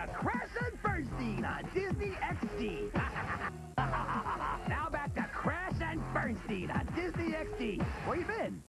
to Crash and Bernstein on Disney XD. Now back to Crash and Bernstein on Disney XD. Where you been?